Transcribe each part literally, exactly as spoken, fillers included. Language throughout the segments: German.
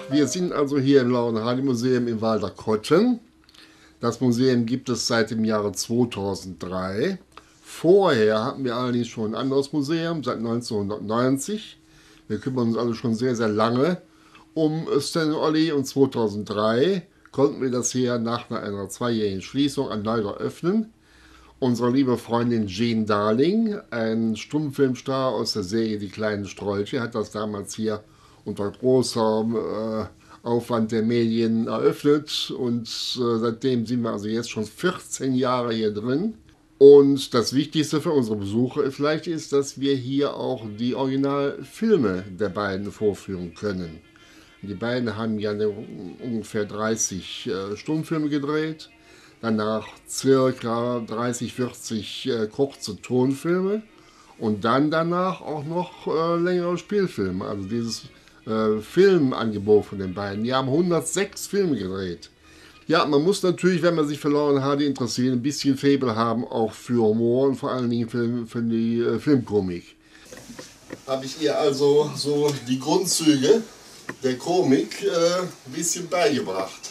Wir sind also hier im Laurens-Hardy-Museum in Walderkotten. Das Museum gibt es seit dem Jahre zweitausenddrei. Vorher hatten wir allerdings schon ein anderes Museum, seit neunzehnhundertneunzig. Wir kümmern uns also schon sehr, sehr lange um Stan Olly, und zweitausenddrei konnten wir das hier nach einer zweijährigen Schließung erneut eröffnen. Unsere liebe Freundin Jean Darling, ein Stummfilmstar aus der Serie Die kleinen Strolche, hat das damals hier unter großem äh, Aufwand der Medien eröffnet, und äh, seitdem sind wir also jetzt schon vierzehn Jahre hier drin. Und das Wichtigste für unsere Besucher vielleicht ist, dass wir hier auch die Originalfilme der beiden vorführen können. Die beiden haben ja eine, ungefähr dreißig äh, Stummfilme gedreht, danach circa dreißig, vierzig äh, kurze Tonfilme und dann danach auch noch äh, längere Spielfilme. Also dieses äh, Filmangebot von den beiden. Die haben hundertsechs Filme gedreht. Ja, man muss natürlich, wenn man sich für Laurens Hardy interessiert, ein bisschen Faible haben, auch für Humor und vor allen Dingen für, für die äh, Filmkomik. Habe ich ihr also so die Grundzüge der Komik äh, ein bisschen beigebracht.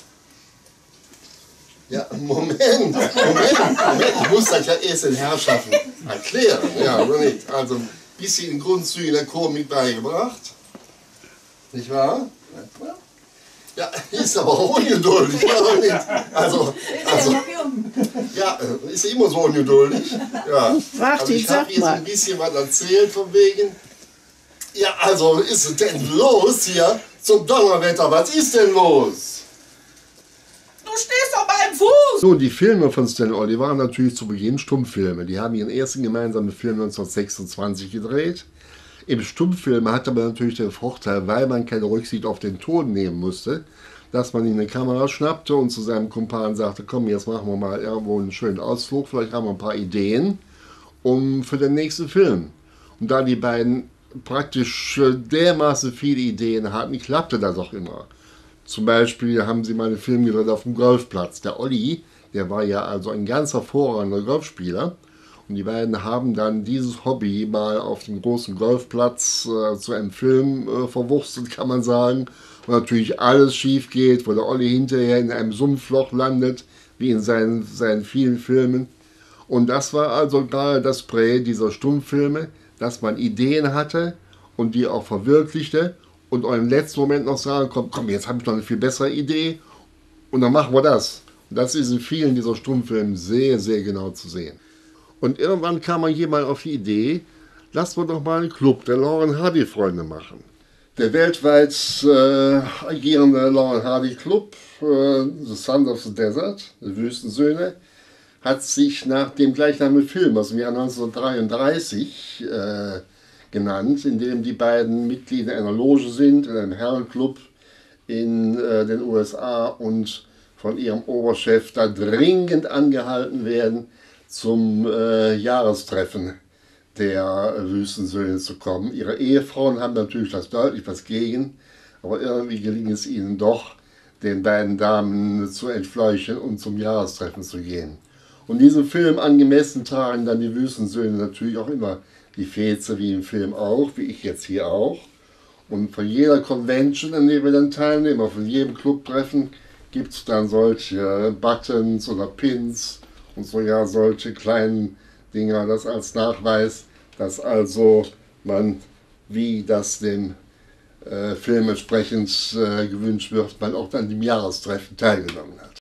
Ja, Moment, Moment, Moment, ich muss das ja erst den Herrschaften erklären, ja, oder nicht? Also ein bisschen Grundzüge der Komik beigebracht, nicht wahr? Ja, ist aber auch ungeduldig, oder nicht? Also, also, ja, ist immer so ungeduldig. Ja. Also ich habe jetzt ein bisschen was erzählt von wegen. Ja, also ist es denn los hier? Zum Donnerwetter, was ist denn los? Du stehst auf meinem Fuß! So, die Filme von Stan Olly waren natürlich zu Beginn Stummfilme. Die haben ihren ersten gemeinsamen Film neunzehnhundertsechsundzwanzig gedreht. Im Stummfilm hatte man natürlich den Vorteil, weil man keine Rücksicht auf den Ton nehmen musste, dass man ihm eine Kamera schnappte und zu seinem Kumpan sagte, komm, jetzt machen wir mal irgendwo einen schönen Ausflug, vielleicht haben wir ein paar Ideen um für den nächsten Film. Und da die beiden praktisch dermaßen viele Ideen hatten, klappte das auch immer. Zum Beispiel haben sie mal einen Film gedreht auf dem Golfplatz. Der Olly, der war ja also ein ganz hervorragender Golfspieler. Und die beiden haben dann dieses Hobby mal auf dem großen Golfplatz äh, zu einem Film äh, verwurstet, kann man sagen. Wo natürlich alles schief geht, wo der Olly hinterher in einem Sumpfloch landet, wie in seinen, seinen vielen Filmen. Und das war also gerade das Prä dieser Stummfilme, dass man Ideen hatte und die auch verwirklichte und im letzten Moment noch sagen, komm, komm, jetzt habe ich noch eine viel bessere Idee und dann machen wir das. Und das ist in vielen dieser Stummfilmen sehr, sehr genau zu sehen. Und irgendwann kam man jemand auf die Idee, lassen wir doch mal einen Club der Laurens Hardy Freunde machen. Der weltweit äh, agierende Laurens Hardy Club, äh, The Sons of the Desert, die Wüstensöhne, hat sich nach dem gleichnamigen Film aus dem Jahr neunzehnhundertdreiunddreißig äh, genannt, in dem die beiden Mitglieder einer Loge sind, in einem Herrenclub in äh, den U S A und von ihrem Oberchef da dringend angehalten werden, zum äh, Jahrestreffen der Wüstensöhne zu kommen. Ihre Ehefrauen haben natürlich das deutlich was gegen, aber irgendwie gelingt es ihnen doch, den beiden Damen zu entfleuchen und zum Jahrestreffen zu gehen. Und diesem Film angemessen tragen dann die Wüstensöhne natürlich auch immer die Feze, wie im Film auch, wie ich jetzt hier auch. Und von jeder Convention, an der wir dann teilnehmen, von jedem Clubtreffen, gibt es dann solche Buttons oder Pins und sogar solche kleinen Dinger, das als Nachweis, dass also man, wie das dem äh, Film entsprechend äh, gewünscht wird, man auch an dem Jahrestreffen teilgenommen hat.